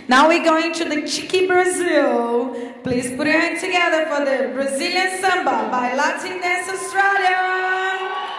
Now we're going to the Chiqui Brazil. Please put your hands together for the Brazilian Samba by Latin Dance Australia.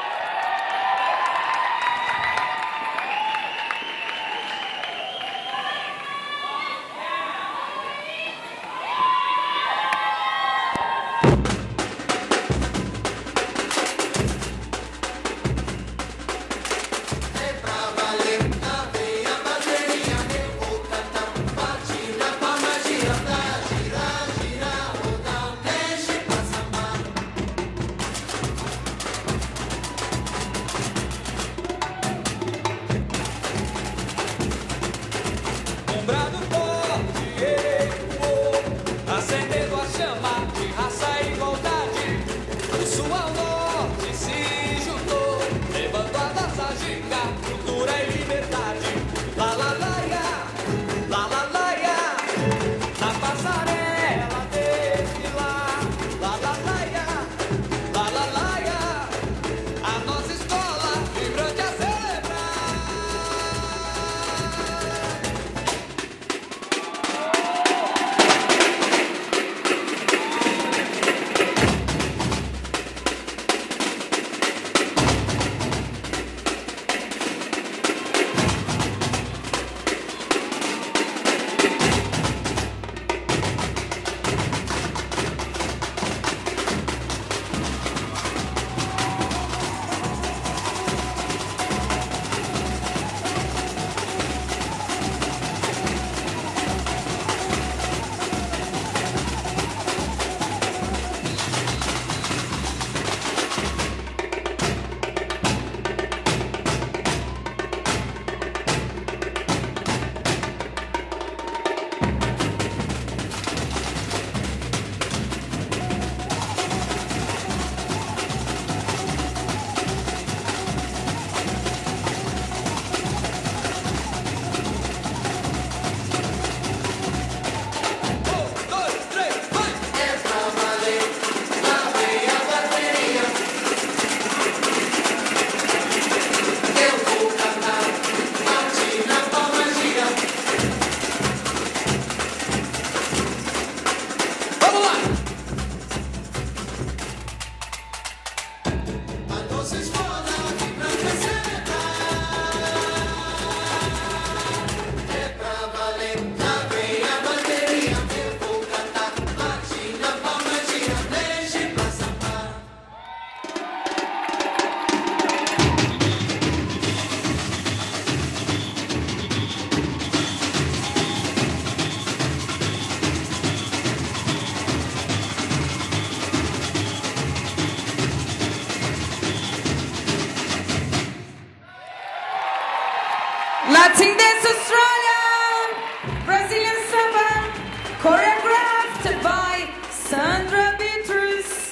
Latin Dance Australia, Brazilian Samba, choreographed by Sandra Beatrice.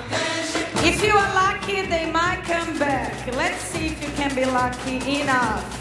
If you are lucky, they might come back. Let's see if you can be lucky enough.